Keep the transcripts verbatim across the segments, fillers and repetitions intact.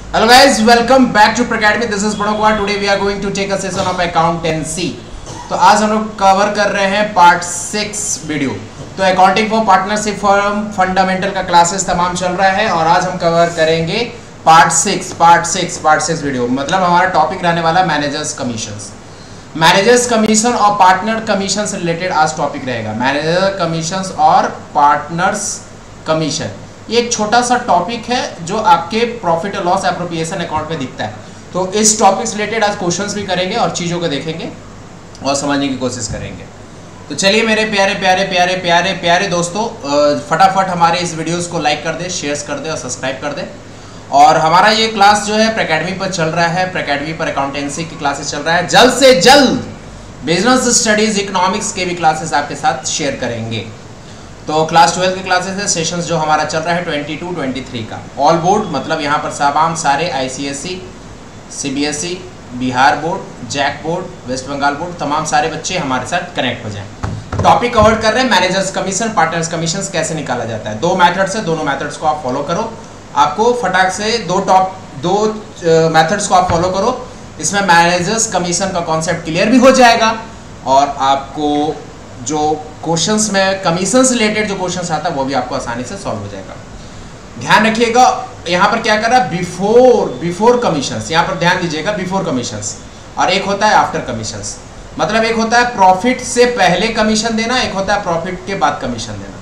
Hello guys, welcome back to Pracademy. This is Pranab Kumar. Today we are going to take a session of accountancy. तो आज हम लोग cover कर रहे हैं पार्ट सिक्स वीडियो। तो accounting for partnership firm fundamental का classes तमाम चल रहा है और आज हम कवर करेंगे part six part six part six video. मतलब हमारा टॉपिक रहने वाला मैनेजर्स कमीशंस। मैनेजर्स कमीशन और पार्टनर कमीशन से रिलेटेड आज टॉपिक रहेगा। मैनेजर कमीशंस और पार्टनर्स कमीशन, ये एक छोटा सा टॉपिक है जो आपके प्रॉफिट और लॉस एप्रोप्रिएशन अकाउंट में दिखता है। तो इस टॉपिक से रिलेटेड आज क्वेश्चंस भी करेंगे और चीज़ों को देखेंगे और समझने की कोशिश करेंगे। तो चलिए मेरे प्यारे प्यारे प्यारे प्यारे प्यारे दोस्तों, फटाफट हमारे इस वीडियोस को लाइक कर दे, शेयर कर दे और सब्सक्राइब कर दे। और हमारा ये क्लास जो है प्रैकेडमी पर चल रहा है। प्रैकेडमी पर अकाउंटेंसी की क्लासेस चल रहा है। जल्द से जल्द बिजनेस स्टडीज इकोनॉमिक्स के भी क्लासेस आपके साथ शेयर करेंगे। तो क्लास ट्वेल्व की क्लासेस है, सेशंस जो हमारा चल रहा है ट्वेंटी टू ट्वेंटी थ्री का। ऑल बोर्ड मतलब यहाँ पर तमाम सारे ICSE, CBSE, Bihar board, JAC board, West Bengal board, तमाम सारे बच्चे हमारे साथ कनेक्ट हो जाएं। टॉपिक कवर कर रहे हैं मैनेजर्स कमीशन, पार्टनर्स कमीशन कैसे निकाला जाता है। दो मेथड्स है, दोनों मेथड्स को आप फॉलो करो। आपको फटाक से दो टॉप दो मेथड्स को आप फॉलो करो। इसमें मैनेजर्स कमीशन का कॉन्सेप्ट क्लियर भी हो जाएगा और आपको जो क्वेश्चंस में कमीशन से रिलेटेड जो क्वेश्चंस आता है वो भी आपको आसानी से सॉल्व हो जाएगा। ध्यान रखिएगा, यहाँ पर क्या कर रहा है, बिफोर बिफोर कमीशंस, यहाँ पर ध्यान दीजिएगा, बिफोर कमीशंस और एक होता है आफ्टर कमीशंस। मतलब एक होता है प्रॉफिट से पहले कमीशन देना, एक होता है प्रॉफिट के बाद कमीशन देना।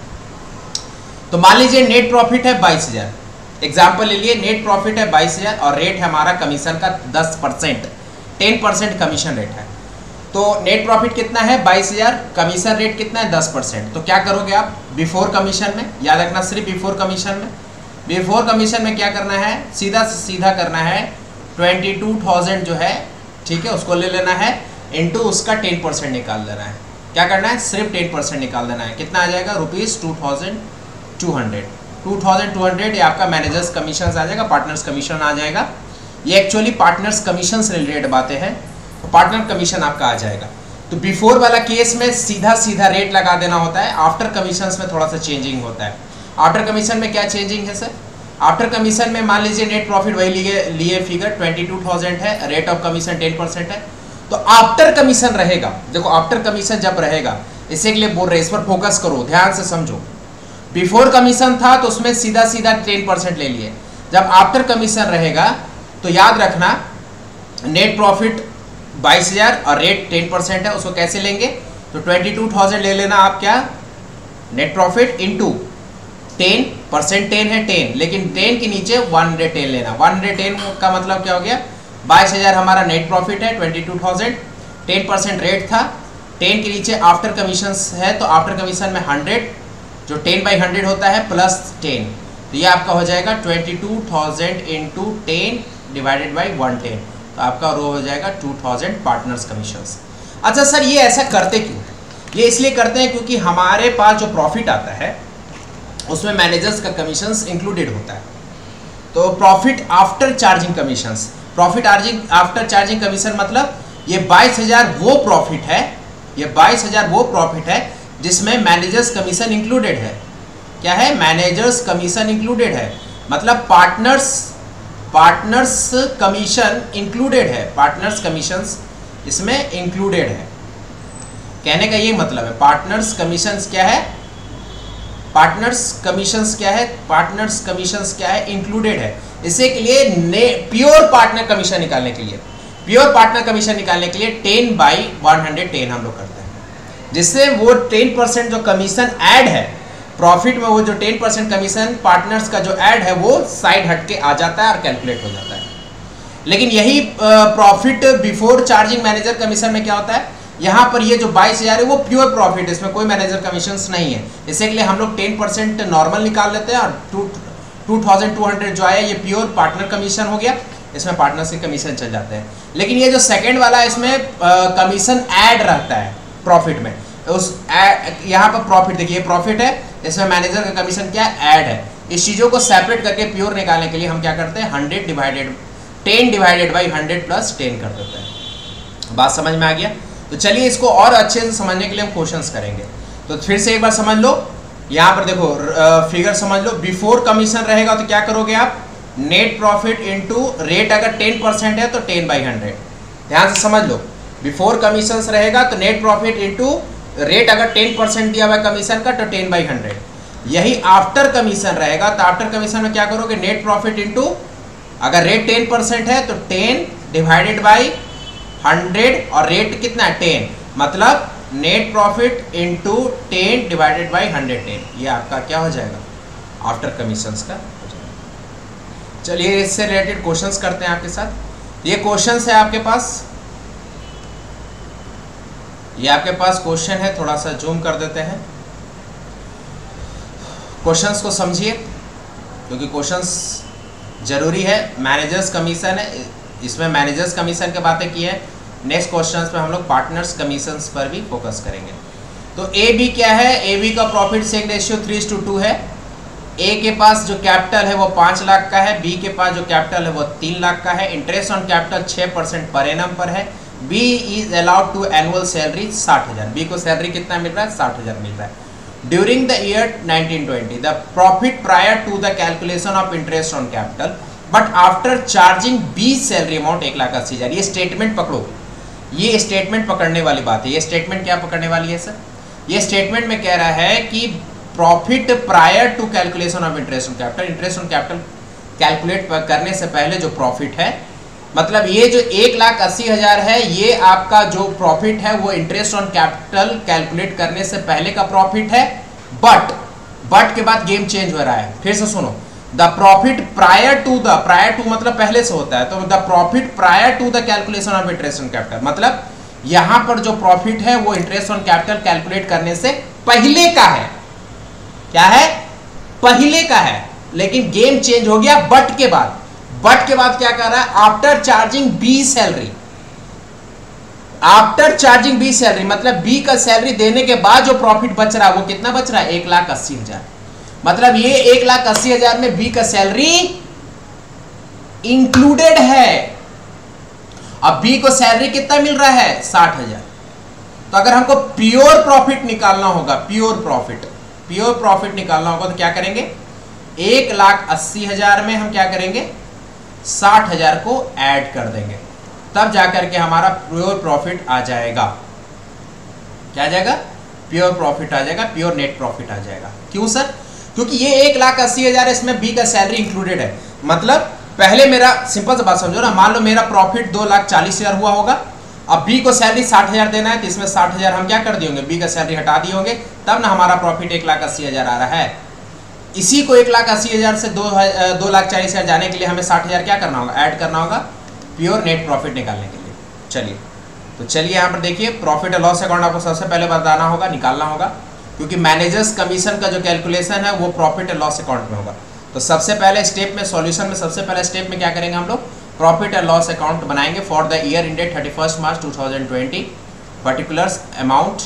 तो मान लीजिए नेट प्रॉफिट है बाईस हजार, एग्जाम्पल ले लिए, नेट प्रॉफिट है बाईस हजार और रेट है हमारा कमीशन का दस percent ten percent commission rate है। तो नेट प्रॉफिट कितना है बाईस हजार, कमीशन रेट कितना है दस परसेंट। तो क्या करोगे आप बिफोर कमीशन में, याद रखना सिर्फ बिफोर कमीशन में। बिफोर कमीशन में क्या करना है, सीधा से सीधा करना है ट्वेंटी टू थाउजेंड जो है, ठीक है, उसको ले लेना है, इनटू उसका टेन परसेंट निकाल देना है। क्या करना है, सिर्फ टेन परसेंट निकाल देना है। कितना आ जाएगा, rupees two thousand two hundred two thousand two hundred ये आपका मैनेजर्स कमीशन आ जाएगा, पार्टनर्स कमीशन आ जाएगा। ये एक्चुअली पार्टनर्स कमीशन से रिलेटेड बातें हैं, तो पार्टनर कमीशन आपका आ जाएगा। तो बिफोर वाला केस में सीधा सीधा रेट लगा देना होता है। आफ्टर कमीशंस में थोड़ा सा चेंजिंग होता है। आफ्टर कमीशन में क्या चेंजिंग है सर, आफ्टर कमीशन में मान लीजिए नेट प्रॉफिट वही लिए लिए फिगर ट्वेंटी टू थाउजेंड है, rate of commission ten percent है। तो आफ्टर कमीशन रहेगा, देखो आफ्टर कमीशन जब रहेगा, इसी के लिए बोल रहे, इस पर फोकस करो, ध्यान से समझो। बिफोर कमीशन था तो उसमें सीधा सीधा टेन परसेंट ले लिए। जब आफ्टर कमीशन रहेगा तो याद रखना नेट प्रॉफिट बाईस हजार और रेट टेन परसेंट है, उसको कैसे लेंगे, तो ट्वेंटी टू थाउजेंड ले लेना आप, क्या net profit into ten percent, ten है टेन, लेकिन टेन के नीचे वन हंड्रेड टेन लेना। वन हंड्रेड टेन का मतलब क्या हो गया, बाईस हजार हमारा नेट प्रॉफिट है, twenty two thousand ten percent rate था, टेन के नीचे आफ्टर कमीशन है, तो आफ्टर कमीशन में हंड्रेड जो टेन बाई हंड्रेड होता है प्लस टेन, तो ये आपका हो जाएगा twenty two thousand into ten divided by one ten, तो आपका रो हो जाएगा टू थाउजेंड पार्टनर्स कमीशंस। अच्छा सर ये ऐसा करते क्यों, ये इसलिए करते हैं क्योंकि हमारे पास जो प्रॉफिट आता है उसमें मैनेजर्स का कमीशंस इंक्लूडेड होता है। तो profit after charging commissions, profit आर्जिंग आफ्टर चार्जिंग कमीशन मतलब ये बाईस हजार वो प्रॉफिट है, ये बाईस हजार वो प्रॉफिट है जिसमें मैनेजर्स कमीशन इंक्लूडेड है। क्या है, मैनेजर्स कमीशन इंक्लूडेड है, मतलब पार्टनर्स पार्टनर्स कमीशन इंक्लूडेड है, पार्टनर्स कमीशंस इसमें इंक्लूडेड है। कहने का ये मतलब है पार्टनर्स कमीशंस क्या है, पार्टनर्स कमीशंस क्या है, पार्टनर्स कमीशंस क्या है, इंक्लूडेड है। इसे के लिए प्योर पार्टनर कमीशन निकालने के लिए प्योर पार्टनर कमीशन निकालने के लिए ten by one hundred ten हम लोग करते हैं, जिससे वो टेन परसेंट जो कमीशन ऐड है प्रॉफिट में, वो जो टेन परसेंट कमीशन पार्टनर्स का जो ऐड है वो साइड हट के आ जाता है और कैलकुलेट हो जाता है। लेकिन यही profit before charging manager commission में क्या होता है, यहाँ पर ये जो बाईस हजार है वो प्योर प्रॉफिट, इसमें कोई मैनेजर कमीशंस नहीं है। इसी के लिए हम लोग टेन परसेंट नॉर्मल निकाल लेते हैं और two two thousand two hundred जो आया ये प्योर पार्टनर कमीशन हो गया, इसमें पार्टनर्स के कमीशन चल जाते हैं। लेकिन ये जो सेकेंड वाला है इसमें कमीशन ऐड रहता है प्रॉफिट में, उस यहाँ पर प्रॉफिट देखिए प्रॉफिट है, इसमें मैनेजर का कमीशन क्या ऐड है। इस चीज़ों को सेपरेट करके प्योर निकालने के लिए हम क्या करते हैं, hundred divided ten divided by hundred plus ten कर देते हैं। बात समझ में आ गया। तो चलिए इसको और अच्छे से समझने के लिए हम क्वेश्चंस करेंगे। तो फिर से एक बार समझ लो, यहाँ पर देखो फिगर समझ लो, बिफोर कमीशन रहेगा तो क्या करोगे आप, नेट प्रॉफिट इंटू रेट अगर टेन परसेंट है तो टेन बाई हंड्रेड। ध्यान से समझ लो, बिफोर कमीशन रहेगा तो नेट प्रॉफिट इंटू रेट अगर टेन परसेंट दिया हुआ है कमीशन का तो टेन बाई हंड्रेड। यही आफ्टर कमीशन रहेगा तो आफ्टर कमीशन में क्या करोगे, नेट प्रॉफिट इंटू अगर रेट टेन परसेंट है तो टेन डिवाइडेड बाई हंड्रेड और रेट कितना है टेन, मतलब net profit into ten divided by hundred ten. ये आपका क्या हो जाएगा, आफ्टर कमीशंस का हो जाएगा। चलिए इससे रिलेटेड क्वेश्चंस करते हैं आपके साथ। ये क्वेश्चंस है आपके पास, ये आपके पास क्वेश्चन है, थोड़ा सा जूम कर देते हैं। क्वेश्चंस को समझिए क्योंकि क्वेश्चंस जरूरी है। मैनेजर्स कमीशन है, इसमें मैनेजर्स कमीशन की बातें की है। नेक्स्ट क्वेश्चंस पे हम लोग पार्टनर्स कमीशंस पर भी फोकस करेंगे। तो ए बी क्या है, ए बी का profit sharing ratio three to two है। ए के पास जो कैपिटल है वो पाँच लाख का है, बी के पास जो कैपिटल है वो तीन लाख का है। इंटरेस्ट ऑन कैपिटल छः परसेंट पर एनम पर है। B is allowed to annual salary साठ हज़ार, बी को सैलरी कितना मिल रहा है, साठ हज़ार मिल रहा है। During the year nineteen twenty the profit prior to the calculation of interest on capital but after charging B salary amount एक लाख अस्सी हज़ार। ये स्टेटमेंट पकड़ो, ये स्टेटमेंट पकड़ने वाली बात है। ये स्टेटमेंट क्या पकड़ने वाली है सर, ये स्टेटमेंट में कह रहा है कि profit prior to calculation of interest on capital, interest on capital calculate करने से पहले जो प्रॉफिट है, मतलब ये जो एक लाख अस्सी हज़ार है ये आपका जो प्रॉफिट है वो इंटरेस्ट ऑन कैपिटल कैलकुलेट करने से पहले का प्रॉफिट है। बट बट के बाद गेम चेंज हो रहा है। फिर से सुनो, the profit prior to the, prior to मतलब पहले से होता है, तो the profit prior to the calculation of interest on capital, मतलब यहां पर जो प्रॉफिट है वो इंटरेस्ट ऑन कैपिटल कैलकुलेट करने से पहले का है। क्या है, पहले का है। लेकिन गेम चेंज हो गया बट के बाद। बट के बाद क्या कर रहा है, after charging B salary, after charging B salary मतलब बी का सैलरी देने के बाद जो प्रॉफिट बच रहा है वो कितना बच रहा है, एक लाख अस्सी हजार। मतलब ये एक लाख अस्सी हजार में बी का सैलरी इंक्लूडेड है। अब बी को सैलरी कितना मिल रहा है, साठ हजार। तो अगर हमको प्योर प्रॉफिट निकालना होगा, प्योर प्रॉफिट प्योर प्रॉफिट निकालना होगा तो क्या करेंगे, एक लाख अस्सी हजार में हम क्या करेंगे, साठ हजार को ऐड कर देंगे, तब जाकर के हमारा प्योर प्रॉफिट आ जाएगा। क्या आ जाएगा, प्योर प्रॉफिट आ जाएगा, प्योर नेट प्रॉफिट आ जाएगा। क्यों सर, क्योंकि ये एक लाख अस्सी हजार इसमें बी का सैलरी इंक्लूडेड है। मतलब पहले मेरा सिंपल सा बात समझो ना, मान लो मेरा प्रॉफिट दो लाख चालीस हजार हुआ होगा, अब बी को सैलरी साठ हजार देना है तो इसमें साठ हजार हम क्या कर दिए होंगे, बी का सैलरी हटा दिए होंगे, तब ना हमारा प्रॉफिट एक लाख अस्सी हजार आ रहा है। इसी को एक लाख अस्सी हजार से दो दो लाख चालीस हजार जाने के लिए हमें साठ हजार क्या करना होगा, ऐड करना होगा प्योर नेट प्रॉफिट निकालने के लिए। चलिए तो चलिए यहाँ पर देखिए, प्रॉफिट एंड लॉस अकाउंट आपको सबसे पहले बताना होगा, निकालना होगा, क्योंकि मैनेजर्स कमीशन का जो कैलकुलेशन है वो प्रॉफिट एंड लॉस अकाउंट में होगा। तो सबसे पहले स्टेप में, सॉल्यूशन में सबसे पहले स्टेप में क्या करेंगे हम लोग, प्रॉफिट एंड लॉस अकाउंट बनाएंगे for the year ended thirty first March two thousand twenty. Particulars amount,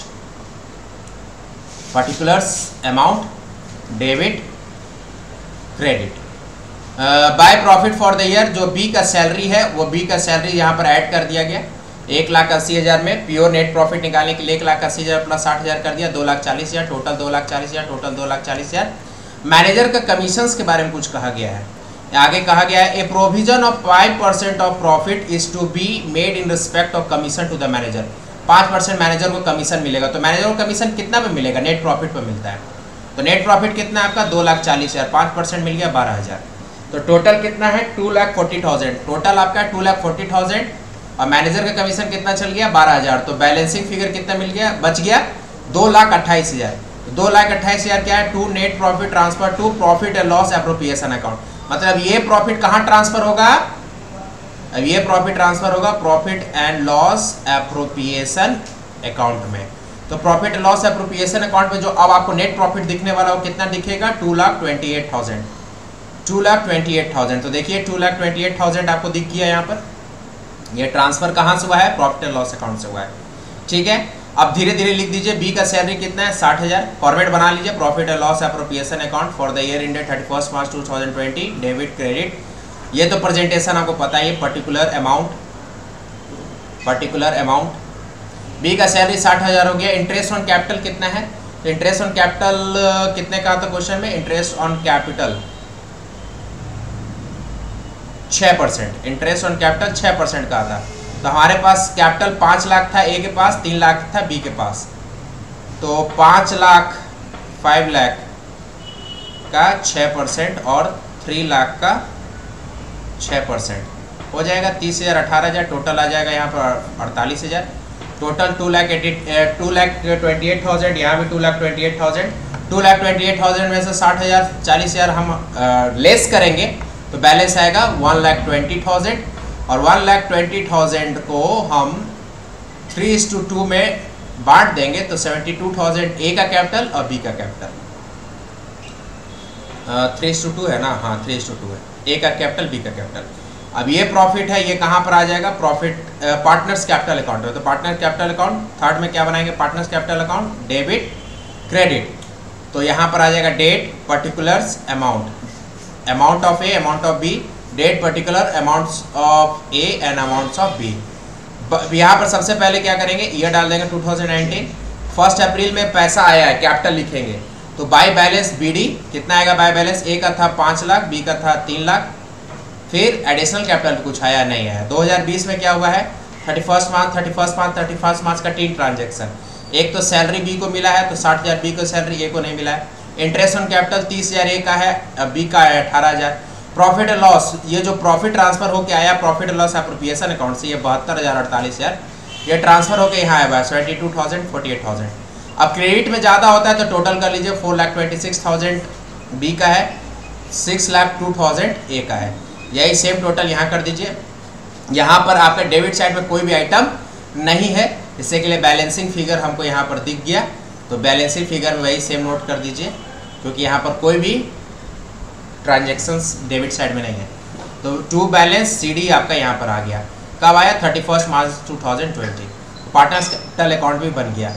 particulars amount debit credit by profit for the year. जो बी का सैलरी है वो बी का सैलरी यहाँ पर ऐड कर दिया गया। एक लाख अस्सी हज़ार में प्योर नेट प्रॉफिट निकालने के लिए एक लाख अस्सी हज़ार प्लस साठ हज़ार कर दिया, दो लाख चालीस हज़ार, टोटल दो लाख चालीस हज़ार, टोटल दो लाख चालीस हज़ार। मैनेजर का कमीशंस के बारे में कुछ कहा गया है, आगे कहा गया है, a provision of five percent of profit is to be made in respect of commission to the manager. पाँच परसेंट मैनेजर को कमीशन मिलेगा। तो मैनेजर को कमीशन कितना पे मिलेगा, नेट प्रॉफिट पे मिलता है। तो नेट प्रॉफिट कितना है आपका, दो लाख चालीस हज़ार, पाँच परसेंट मिल गया बारह हज़ार। तो टोटल कितना है, two lakh forty thousand. Total आपका टू लाख फोर्टी थाउजेंड और मैनेजर का कमीशन कितना चल गया, बारह हज़ार। तो बैलेंसिंग फिगर कितना मिल गया, बच गया दो लाख अट्ठाईस हज़ार। दो लाख अट्ठाईस हज़ार क्या है, to net profit transfer to profit and loss appropriation account. मतलब ये प्रॉफिट कहाँ ट्रांसफर होगा, अब ये प्रॉफिट ट्रांसफर होगा profit and loss appropriation account में। तो profit and loss appropriation account में जो अब आपको नेट प्रॉफिट दिखने वाला वो कितना दिखेगा, two lakh twenty eight thousand two lakh twenty eight thousand. तो देखिए two lakh twenty eight thousand आपको दिख गया यहाँ पर। ये ट्रांसफर कहाँ से हुआ है, प्रॉफिट एंड लॉस अकाउंट से हुआ है। ठीक है, अब धीरे धीरे लिख दीजिए, बी का सैलरी कितना है, साठ हज़ार। फॉर्मेट बना लीजिए, profit and loss appropriation account for the year ended thirty first March two thousand twenty, debit credit. ये तो प्रेजेंटेशन आपको पता है, particular amount, particular amount. B का सैलरी साठ हज़ार हो गया। इंटरेस्ट ऑन कैपिटल कितना है, तो इंटरेस्ट ऑन कैपिटल कितने का था क्वेश्चन में, इंटरेस्ट ऑन कैपिटल छः परसेंट इंटरेस्ट ऑन कैपिटल छः परसेंट का था। तो हमारे पास कैपिटल पाँच लाख था ए के पास, तीन लाख था बी के पास, तो पाँच लाख फाइव लाख का छः परसेंट और थ्री लाख का छः परसेंट हो जाएगा तीस हज़ार अठारह हज़ार टोटल आ जाएगा यहाँ पर अड़तालीस हज़ार total two lakh eighty two lakh twenty eight thousand यहाँ भी two lakh twenty eight thousand two lakh twenty eight thousand में से साठ हज़ार चालीस हज़ार हम आ, लेस करेंगे तो बैलेंस आएगा वन लाख ट्वेंटी थाउजेंड और वन लाख ट्वेंटी थाउजेंड को हम थ्री इज टू टू में बांट देंगे तो सेवेंटी टू थाउजेंड ए का कैपिटल और बी का capital three is to two है ना, हाँ थ्री इज टू टू है, ए का कैपिटल बी का कैपिटल। अब ये प्रॉफिट है, ये कहाँ पर आ जाएगा, प्रॉफिट पार्टनर्स कैपिटल अकाउंट है। तो पार्टनर कैपिटल अकाउंट थर्ड में क्या बनाएंगे, partners capital account debit credit. तो यहाँ पर आ जाएगा date particulars amount, amount of A amount of B, date particular amounts of A and amounts of B. यहाँ पर सबसे पहले क्या करेंगे, ईयर डाल देंगे two thousand nineteen, first April में पैसा आया है कैपिटल लिखेंगे तो बाय बैलेंस बीडी कितना आएगा, बाय बैलेंस ए का था पाँच लाख बी का था तीन लाख, फिर एडिशनल कैपिटल कुछ आया नहीं है। दो हज़ार बीस में क्या हुआ है, thirty first March thirty first March thirty first March का तीन ट्रांजेक्शन, एक तो सैलरी बी को मिला है तो साठ हज़ार बी को सैलरी ए को नहीं मिला है, इंटरेस्ट ऑन कैपिटल तीस हज़ार ए का है, बी का है अठारह हज़ार। प्रॉफिट एंड लॉस, ये जो प्रॉफिट ट्रांसफर होकर आया profit and loss appropriation account से, ये बहत्तर हज़ार अड़तालीस हज़ार ये ट्रांसफर होकर यहाँ आया हुआ seventy two thousand forty eight thousand. अब क्रेडिट में ज़्यादा होता है तो टोटल कर लीजिए, four lakh twenty six thousand B का है, six lakh two thousand A का है, यही सेम टोटल यहाँ कर दीजिए। यहाँ पर आपका डेबिट साइड में कोई भी आइटम नहीं है, इससे के लिए बैलेंसिंग फिगर हमको यहाँ पर दिख गया, तो बैलेंसिंग फिगर में वही सेम नोट कर दीजिए क्योंकि यहाँ पर कोई भी ट्रांजेक्शन्स डेबिट साइड में नहीं है। तो टू बैलेंस सी डी आपका यहाँ पर आ गया, कब आया, thirty first March two thousand twenty. Partners capital account भी बन गया।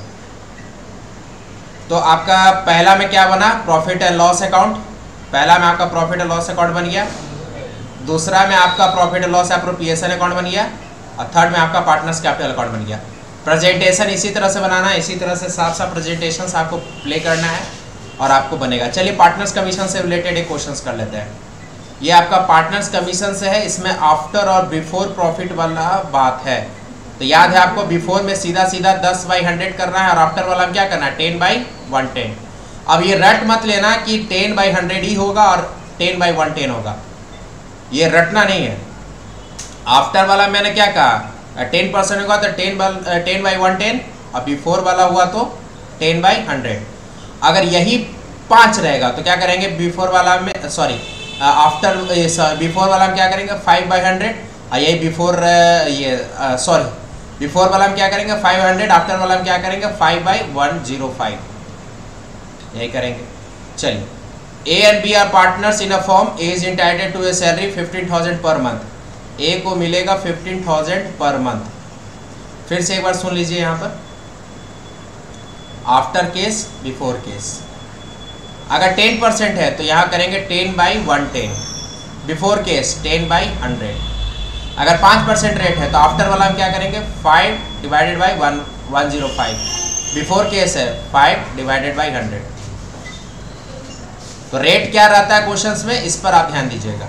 तो आपका पहला में क्या बना, प्रॉफिट एंड लॉस अकाउंट, पहला में आपका प्रॉफिट एंड लॉस अकाउंट बन गया, दूसरा में आपका profit and loss appropriation account बन गया और थर्ड में आपका पार्टनर्स कैपिटल अकाउंट बन गया। प्रेजेंटेशन इसी तरह से बनाना है, इसी तरह से साफ साफ प्रेजेंटेशन आपको प्ले करना है और आपको बनेगा। चलिए पार्टनर्स कमीशन से रिलेटेड एक क्वेश्चंस कर लेते हैं। ये आपका पार्टनर्स कमीशन से है, इसमें आफ्टर और बिफोर प्रॉफिट वाला बात है। तो याद है आपको, बिफोर में सीधा सीधा दस बाई हंड्रेड करना है और आफ्टर वाला में क्या करना है, टेन बाई वन टेन। अब ये रट मत लेना कि टेन बाई हंड्रेड ही होगा और टेन बाई वन टेन होगा, ये रटना नहीं है। आफ्टर वाला मैंने क्या कहा, टेन परसेंट होगा तो ten by ten by one ten और बिफोर वाला हुआ तो टेन बाई हंड्रेड। अगर यही पाँच रहेगा तो क्या करेंगे, बिफोर वाला में सॉरी आफ्टर बिफोर वाला में क्या करेंगे फाइव बाई हंड्रेड और यही बिफोर ये सॉरी बिफोर वाला में क्या करेंगे फाइव हंड्रेड, आफ्टर वाला में क्या करेंगे five by one zero five, यही करेंगे। चलिए, A and B are partners in a firm, A is entitled to a salary fifteen thousand per month, A को मिलेगा फिफ्टीन थाउजेंड पर मंथ। फिर से एक बार सुन लीजिए यहाँ पर, आफ्टर केस बिफोर केस। अगर टेन परसेंट है तो यहाँ करेंगे ten by one ten, before case ten by hundred. अगर पाँच परसेंट रेट है तो आफ्टर वाला हम क्या करेंगे five divided by one one zero five, before case है फाइव डिवाइडेड बाई हंड्रेड। तो रेट क्या रहता है क्वेश्चंस में, इस पर आप ध्यान दीजिएगा।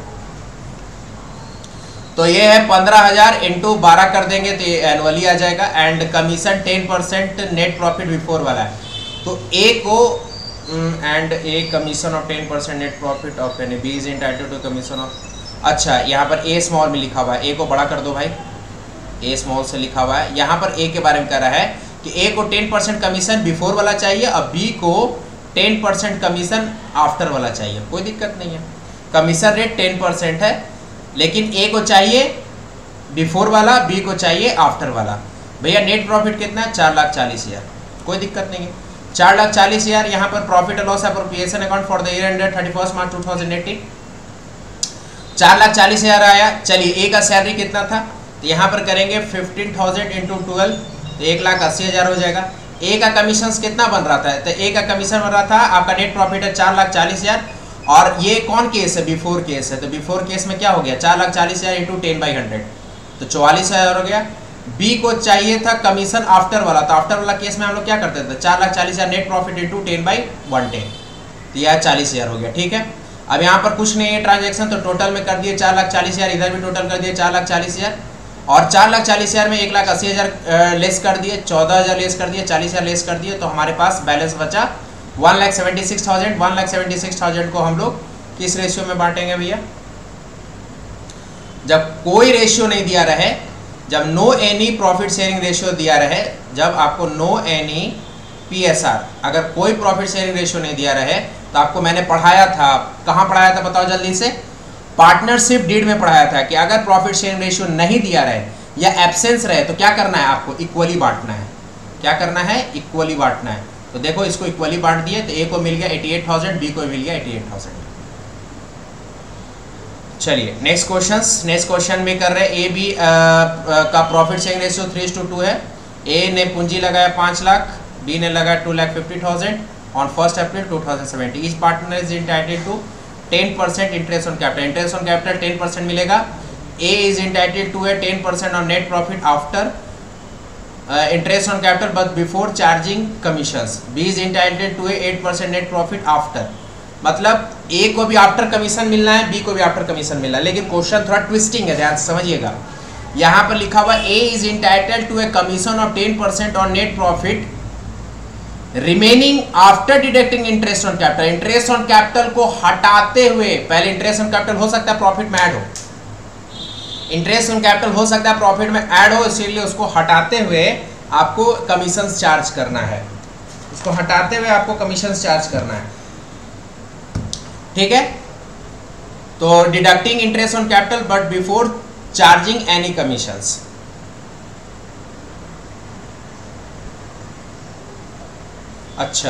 तो ये है पंद्रह हजार इंटू बारह कर देंगे तो ये एनुअली आ जाएगा। And commission ten percent net profit before वाला है तो ए को and A commission of ten percent net profit of any, B is entitled to commission of, अच्छा यहाँ पर ए स्मॉल में लिखा हुआ है, ए को बड़ा कर दो भाई, ए स्मॉल से लिखा हुआ है। यहाँ पर ए के बारे में कह रहा है कि ए को टेन परसेंट कमीशन बिफोर वाला चाहिए और बी को टेन परसेंट कमीशन आफ्टर वाला चाहिए। कोई दिक्कत नहीं है, कमीशन रेट टेन परसेंट है लेकिन ए को चाहिए बिफोर वाला, बी को चाहिए आफ्टर वाला। भैया नेट प्रॉफिट कितना है, चार लाख चालीस हज़ार, कोई दिक्कत नहीं है, चार लाख चालीस हज़ार। यहाँ पर profit and loss appropriation account for the year ended thirty first March two thousand eighteen, चार लाख चालीस हज़ार आया। चलिए ए का सैलरी कितना था, तो यहाँ पर करेंगे फिफ्टीन थाउजेंड इंटू ट्वेल्व तो एक लाख अस्सी हज़ार हो जाएगा। ए का कमीशन कितना बन रहा था, तो ए का कमीशन बन रहा था, आपका नेट प्रॉफिट है चार लाख चालीस हज़ार और ये कौन केस है, बिफोर केस है। तो बिफोर केस में क्या हो गया, चार लाख चालीस हज़ार इंटू टेन बाई हंड्रेड तो चौवालीस हज़ार हो गया। बी को चाहिए था कमीशन आफ्टर वाला, तो आफ्टर वाला केस में हम लोग क्या करते थे, चार लाख चालीस हज़ार net profit into ten by one ten तो यह चालीस हज़ार हो गया। ठीक है, अब यहाँ पर कुछ नहीं है ट्रांजेक्शन, तो टोटल में कर दिए चार लाख चालीस हज़ार, इधर भी टोटल कर दिए चार लाख चालीस हज़ार, और चार लाख चालीस हज़ार में एक लाख अस्सी हज़ार लेस कर दिए, चौदह हज़ार लेस कर दिए, चालीस हज़ार लेस कर दिए, तो हमारे पास बैलेंस बचा one lakh seventy six thousand. One lakh seventy six thousand को हम लोग किस रेशियो में बांटेंगे भैया? जब कोई रेशियो नहीं दिया रहे, जब no any profit sharing ratio दिया रहे, जब आपको नो एनी पीएसआर, अगर कोई प्रॉफिट शेयरिंग रेशियो नहीं दिया रहे, तो आपको मैंने पढ़ाया था, कहाँ पढ़ाया था बताओ जल्दी से? पार्टनरशिप डीड में पढ़ाया था कि अगर प्रॉफिट शेयरिंग रेशियो नहीं दिया रहे या एब्सेंस रहे तो क्या करना है आपको? इक्वली बांटना है। क्या करना है? इक्वली बांटना है। तो देखो इसको इक्वली बांट दिए, तो ए को मिल गया अठासी हज़ार, बी को मिल गया अठासी हज़ार। चलिए नेक्स्ट क्वेश्चन नेक्स्ट क्वेश्चन में कर रहे हैं। ए बी का profit sharing ratio three to two है। ए ने पूंजी लगाया पाँच लाख, बी ने लगाया two lakh fifty thousand on first April two thousand seventy. Each partner is entitled to ten percent interest on capital. Interest on capital ten percent मिलेगा। A is entitled to है ten percent on net profit after interest on capital but before charging commissions. B is entitled to है eight percent net profit after. मतलब A को भी after commission मिलना है, B को भी आफ्टर कमीशन मिलना है, लेकिन क्वेश्चन थोड़ा ट्विस्टिंग है, ध्यान से समझिएगा। यहाँ पर लिखा हुआ A is entitled to a commission of ten percent on net profit remaining after deducting interest on capital. Interest on capital को हटाते हुए, पहले इंटरेस्ट ऑन कैपिटल हो सकता है प्रॉफिट में ऐड हो, इंटरेस्ट ऑन कैपिटल हो सकता है प्रॉफिट में ऐड हो, इसीलिए उसको हटाते हुए आपको कमीशन चार्ज करना है। उसको हटाते हुए आपको कमीशन चार्ज करना है, ठीक है। तो deducting interest on capital but before charging any commissions. अच्छा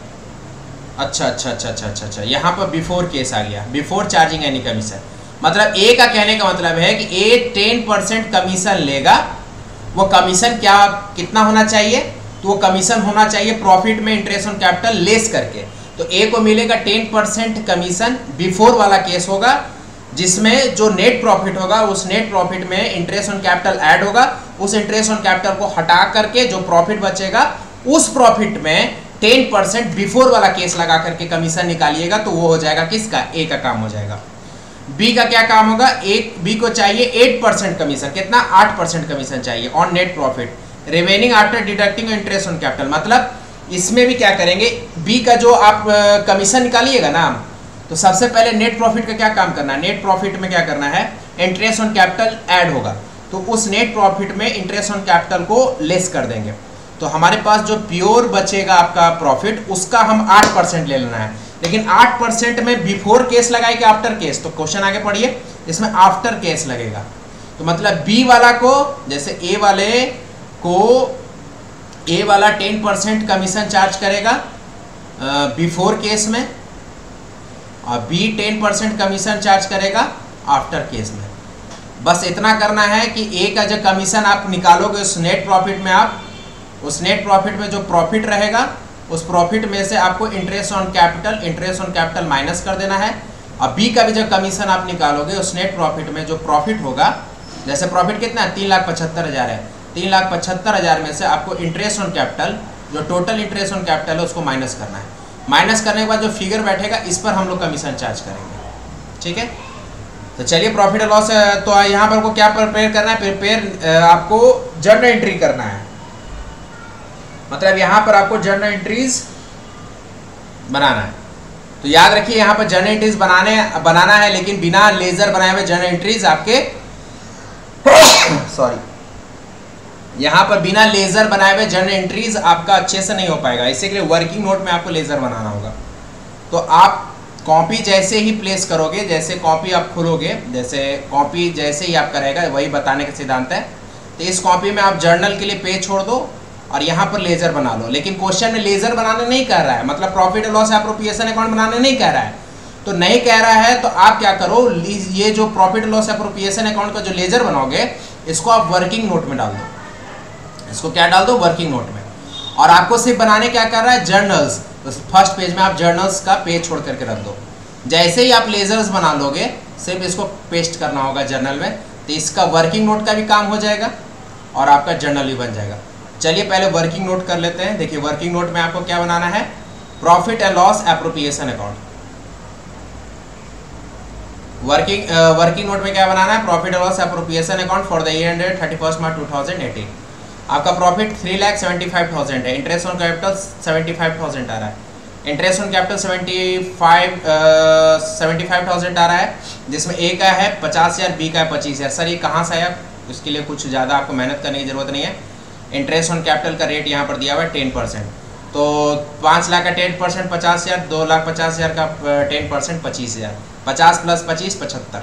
अच्छा अच्छा अच्छा अच्छा अच्छा अच्छा यहाँ पर बिफोर केस आ गया, बिफोर चार्जिंग एनी कमीशन। मतलब ए का कहने का मतलब है कि ए टेन परसेंट कमीशन लेगा। वो कमीशन क्या कितना होना चाहिए? तो वो कमीशन होना चाहिए प्रॉफिट में इंटरेस्ट ऑन कैपिटल लेस करके। तो ए को मिलेगा टेन परसेंट कमीशन, बिफोर वाला केस होगा, जिसमें जो नेट प्रॉफिट होगा उस नेट प्रॉफिट में इंटरेस्ट ऑन कैपिटल ऐड होगा। उस इंटरेस्ट ऑन कैपिटल को हटा करके जो प्रॉफिट बचेगा उस प्रॉफिट में टेन परसेंट बिफोर वाला केस लगा करके कमीशन निकालिएगा, तो वो हो जाएगा किसका? ए का काम हो जाएगा। बी का क्या काम होगा? एक बी को चाहिए एट परसेंट कमीशन। कितना? आठ परसेंट कमीशन चाहिए on net profit remaining after deducting interest on capital. मतलब इसमें भी क्या करेंगे? बी का जो आप कमीशन निकालिएगा ना, तो सबसे पहले नेट प्रॉफिट का क्या काम करना है? नेट प्रॉफिट में क्या करना है? इंटरेस्ट ऑन कैपिटल ऐड होगा, तो उस नेट प्रॉफिट में इंटरेस्ट ऑन कैपिटल को लेस कर देंगे। तो हमारे पास जो प्योर बचेगा आपका प्रॉफिट, उसका हम आठ परसेंट ले लेना है। लेकिन आठ परसेंट में बिफोर केस लगाए कि आफ्टर केस? तो क्वेश्चन आगे पढ़िए, इसमें आफ्टर केस लगेगा। तो मतलब बी वाला को, जैसे ए वाले को, ए वाला टेन परसेंट कमीशन चार्ज करेगा बिफोर केस में, और B ten percent commission charge करेगा आफ्टर केस में। बस इतना करना है कि ए का जो कमीशन आप निकालोगे उस नेट प्रॉफिट में, आप उस नेट प्रॉफिट में जो प्रॉफिट रहेगा उस प्रॉफिट में से आपको interest on capital interest on capital minus कर देना है। और बी का भी जो कमीशन आप निकालोगे उस नेट प्रॉफिट में जो प्रॉफिट होगा, जैसे प्रॉफिट कितना है? तीन लाख पचहत्तर हज़ार है, तीन लाख पचहत्तर हज़ार में से आपको इंटरेस्ट ऑन कैपिटल, जो टोटल इंटरेस्ट ऑन कैपिटल है, उसको माइनस करना है। माइनस करने के बाद जो फिगर बैठेगा इस पर हम लोग कमीशन चार्ज करेंगे, ठीक है। तो चलिए प्रॉफिट और लॉस, तो यहाँ पर आपको क्या प्रिपेयर करना है? प्रिपेयर आपको जर्नल एंट्री करना है। मतलब यहाँ पर आपको जर्नल एंट्रीज बनाना है। तो याद रखिए यहाँ पर जर्नल एंट्रीज बनाने बनाना है, लेकिन बिना लेजर बनाए हुए जर्नल एंट्रीज आपके सॉरी यहाँ पर बिना लेजर बनाए हुए जर्नल एंट्रीज आपका अच्छे से नहीं हो पाएगा। इसी के लिए वर्किंग नोट में आपको लेजर बनाना होगा। तो आप कॉपी जैसे ही प्लेस करोगे, जैसे कॉपी आप खोलोगे, जैसे कॉपी जैसे ही आपका रहेगा, वही बताने का सिद्धांत है। तो इस कॉपी में आप जर्नल के लिए पेज छोड़ दो और यहाँ पर लेजर बना लो। लेकिन क्वेश्चन में लेजर बनाने नहीं कह रहा है, मतलब profit and loss appropriation account बनाने नहीं कह रहा है। तो नहीं कह रहा है तो आप क्या करो, ये जो profit and loss appropriation account का जो लेजर बनाओगे, इसको आप वर्किंग नोट में डाल दो। इसको क्या डाल दो? वर्किंग नोट में। और आपको सिर्फ बनाने क्या कर रहा है? जर्नल्स। तो फर्स्ट पेज में आप जर्नल्स का पेज छोड़ करके रख दो। जैसे ही आप लेजर्स बना लोगे, सिर्फ इसको पेस्ट करना होगा जर्नल में, तो इसका वर्किंग नोट का भी काम हो जाएगा और आपका जर्नल भी बन जाएगा। चलिए पहले वर्किंग नोट कर लेते हैं। देखिए वर्किंग नोट में आपको क्या बनाना है? Profit and loss appropriation account. Working working note में क्या बनाना है, प्रॉफिट और loss appropriation account for the year ended thirty first March two thousand eighteen. आपका profit three lakh seventy five thousand है, interest on capital seventy five thousand आ रहा है, interest on capital seventy five seventy five thousand आ रहा है, जिसमें ए का है पचास हज़ार, बी का है पच्चीस हज़ार। सर ये कहाँ से आया, इसके लिए कुछ ज़्यादा आपको मेहनत करने की ज़रूरत नहीं है। इंटरेस्ट ऑन कैपिटल का रेट यहाँ पर दिया हुआ है टेन परसेंट, तो पाँच लाख का टेन परसेंट पचास हज़ार, दो लाख पचास हज़ार का टेन परसेंट पच्चीस हज़ार, पचास प्लस पच्चीस पचहत्तर।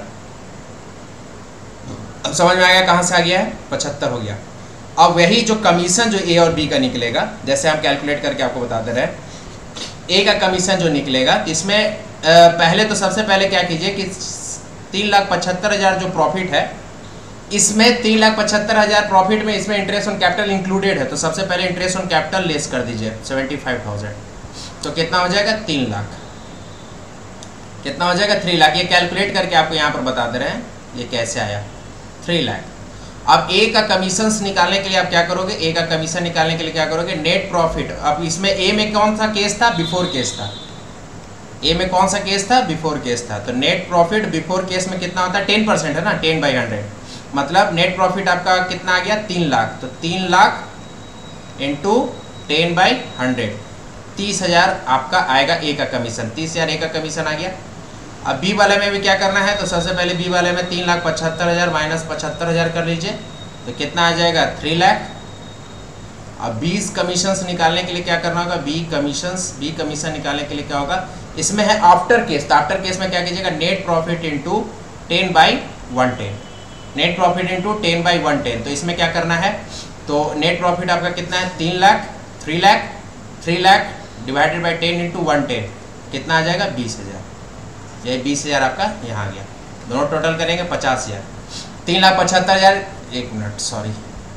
अब समझ में आ गया कहाँ से आ गया है, पचहत्तर हो गया। अब वही जो कमीशन जो ए और बी का निकलेगा, जैसे हम कैलकुलेट करके आपको बताते रहे, ए का कमीशन जो निकलेगा इसमें पहले तो सबसे पहले क्या कीजिए कि तीन लाख पचहत्तर हज़ार जो प्रॉफिट है, इसमें तीन लाख पचहत्तर हज़ार प्रॉफिट में इसमें इंटरेस्ट ऑन कैपिटल इंक्लूडेड है, तो सबसे पहले इंटरेस्ट ऑन कैपिटल लेस कर दीजिए सेवेंटी फाइव थाउजेंड, तो कितना हो जाएगा तीन लाख, कितना हो जाएगा थ्री लाख। ये कैलकुलेट करके आपको यहाँ पर बता दे रहे हैं ये कैसे आया, थ्री लाख। अब ए का कमीशन निकालने के लिए आप क्या करोगे, ए का कमीशन निकालने के लिए क्या करोगे, नेट प्रॉफिट। अब इसमें ए में कौन सा केस था, बिफोर केस था, ए में कौन सा केस था, बिफोर केस था, तो नेट प्रॉफिट बिफोर केस में कितना होता है, टेन परसेंट है ना, टेन बाई हंड्रेड, मतलब नेट प्रॉफिट आपका कितना आ गया, तीन लाख, तो तीन lakh into ten by hundred, तीस हज़ार आपका आएगा ए का कमीशन, तीस हज़ार ए का कमीशन आ गया। अब बी वाले में भी क्या करना है, तो सबसे पहले बी वाले में तीन लाख पचहत्तर हज़ार माइनस पचहत्तर हज़ार कर लीजिए, तो कितना आ जाएगा, थ्री लाख। अब बीस कमीशंस निकालने के लिए क्या करना होगा, बी कमीशंस, बी कमीशन निकालने के लिए क्या होगा, इसमें है आफ्टर केस, तो आफ्टर केस में क्या कीजिएगा, net profit into ten by one ten, net profit into ten by one ten, तो इसमें क्या करना है, तो नेट प्रॉफिट आपका कितना है, तीन lakh, three lakh, three lakh divided by ten into one ten, कितना आ जाएगा, बीस हज़ार। ये बीस हज़ार आपका यहाँ आ गया, दोनों टोटल करेंगे पचास हज़ार, तीन लाख पचहत्तर हज़ार, एक मिनट सॉरी,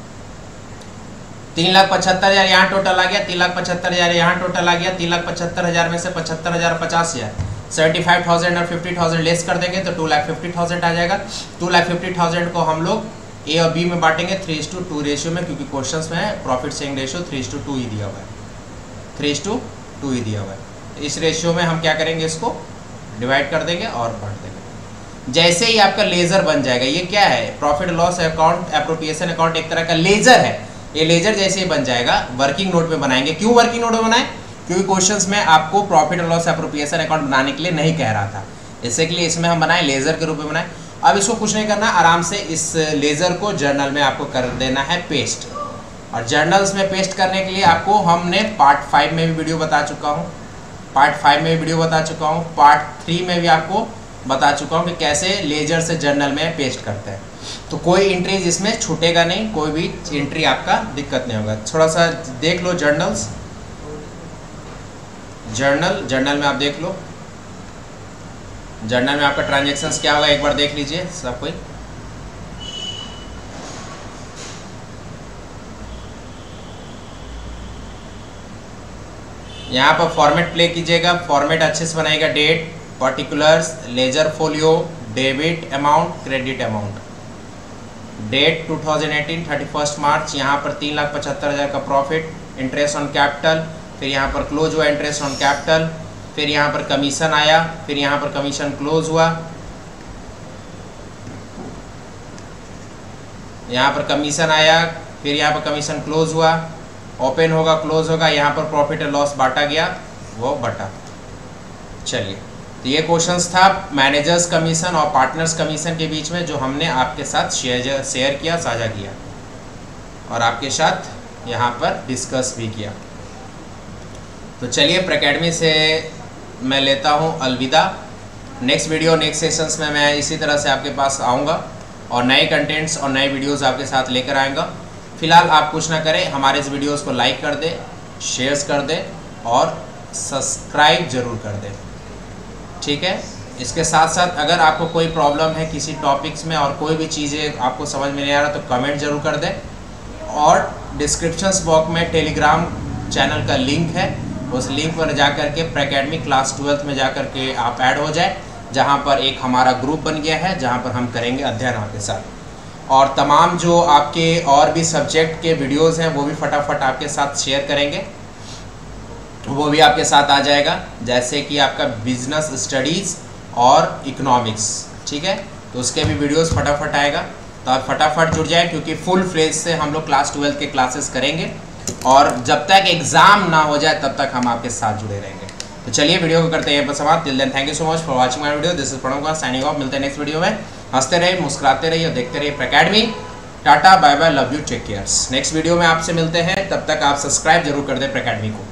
तीन लाख पचहत्तर हज़ार यहाँ टोटल आ गया, तीन लाख पचहत्तर हज़ार यहाँ टोटल आ गया, तीन लाख पचहत्तर हज़ार में से पचहत्तर हज़ार पचास हज़ार, सेवेंटी फाइव थाउजेंड और फिफ्टी थाउजेंड लेस कर देंगे तो टू लाख फिफ्टी थाउजेंड आ जाएगा। टू लाख फिफ्टी थाउजेंड को हम लोग ए और बी में बांटेंगे three is to two ratio में, क्योंकि क्वेश्चंस में है profit sharing ratio three is to two ही दिया हुआ है, थ्री इज टू टू ही दिया हुआ है। इस रेशियो में हम क्या करेंगे, इसको डिवाइड कर देंगे और बांट देंगे। जैसे ही आपका लेजर बन जाएगा, ये क्या है, profit loss account appropriation account एक तरह का लेजर है, ये लेजर जैसे ही बन जाएगा वर्किंग नोट में बनाएंगे। क्यों वर्किंग नोट में बनाए, क्योंकि क्वेश्चंस में आपको प्रॉफिट और लॉस एप्रोप्रिएशन अकाउंट बनाने के लिए नहीं कह रहा था, इससे के लिए इसमें हम बनाए लेजर के रूप में बनाए। अब इसको कुछ नहीं करना, आराम से इस लेजर को जर्नल में आपको कर देना है पेस्ट, और जर्नल्स में पेस्ट करने के लिए आपको हमने पार्ट फाइव में भी वीडियो बता चुका हूँ, पार्ट फाइव में वीडियो बता चुका हूँ, पार्ट थ्री में भी आपको बता चुका हूँ कि कैसे लेजर से जर्नल में पेस्ट करते हैं। तो कोई एंट्रीज इसमें छूटेगा नहीं, कोई भी एंट्री आपका दिक्कत नहीं होगा। थोड़ा सा देख लो जर्नल्स, जर्नल जर्नल में आप देख लो, जर्नल में आपका ट्रांजेक्शन्स क्या होगा एक बार देख लीजिए सब कोई। यहाँ पर फॉर्मेट प्ले कीजिएगा, फॉर्मेट अच्छे से बनाएगा, date, particulars, ledger folio, debit amount, credit amount. Date two thousand eighteen thirty first March, यहाँ पर तीन लाख पचहत्तर हज़ार का प्रॉफिट, इंटरेस्ट ऑन कैपिटल, फिर यहाँ पर क्लोज हुआ इंटरेस्ट ऑन कैपिटल, फिर यहाँ पर कमीशन आया, फिर यहाँ पर कमीशन क्लोज हुआ, यहाँ पर कमीशन आया, फिर यहाँ पर कमीशन क्लोज हुआ, ओपन होगा क्लोज होगा, यहाँ पर प्रॉफिट एंड लॉस बांटा गया, वो बटा। चलिए, तो ये क्वेश्चंस था मैनेजर्स कमीशन और पार्टनर्स कमीशन के बीच में, जो हमने आपके साथ शेयर शेयर किया, साझा किया और आपके साथ यहाँ पर डिस्कस भी किया। तो चलिए, प्रैकेडमी से मैं लेता हूँ अलविदा। नेक्स्ट वीडियो नेक्स्ट सेशंस में मैं इसी तरह से आपके पास आऊँगा और नए कंटेंट्स और नए वीडियोज़ आपके साथ लेकर आएँगा। फिलहाल आप कुछ ना करें, हमारे इस वीडियोस को लाइक कर दें, शेयर्स कर दें और सब्सक्राइब जरूर कर दें, ठीक है। इसके साथ साथ अगर आपको कोई प्रॉब्लम है किसी टॉपिक्स में और कोई भी चीज़ें आपको समझ में नहीं आ रहा, तो कमेंट जरूर कर दें। और डिस्क्रिप्शंस बॉक्स में टेलीग्राम चैनल का लिंक है, उस लिंक पर जा कर के प्रैकेडमी क्लास ट्वेल्थ में जा कर के आप ऐड हो जाए, जहाँ पर एक हमारा ग्रुप बन गया है, जहाँ पर हम करेंगे अध्ययन आपके साथ। और तमाम जो आपके और भी सब्जेक्ट के वीडियोस हैं वो भी फटाफट आपके साथ शेयर करेंगे, वो भी आपके साथ आ जाएगा, जैसे कि आपका बिजनेस स्टडीज़ और इकोनॉमिक्स, ठीक है। तो उसके भी वीडियोस फटाफट आएगा, तो आप फटाफट जुड़ जाए, क्योंकि फुल फ्लेज से हम लोग क्लास ट्वेल्थ के क्लासेस करेंगे और जब तक एग्ज़ाम ना हो जाए तब तक हम आपके साथ जुड़े रहेंगे। तो चलिए वीडियो को करते हैं समाप्त। Till then thank you so much for watching my video. This is Pranav Kumar signing off. मिलते हैं नेक्स्ट वीडियो में। हंसते रहिए, मुस्कुराते रहिए और देखते रहिए academy. Tata bye bye, love you, take care. Next video में आपसे मिलते हैं, तब तक आप सब्सक्राइब जरूर कर दें अकेडमी को।